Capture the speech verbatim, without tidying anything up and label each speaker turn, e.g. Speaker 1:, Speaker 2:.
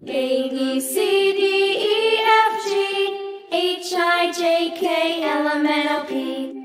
Speaker 1: A, B, C, D, E, F, G, H, I, J, K, L, M, N, O, P.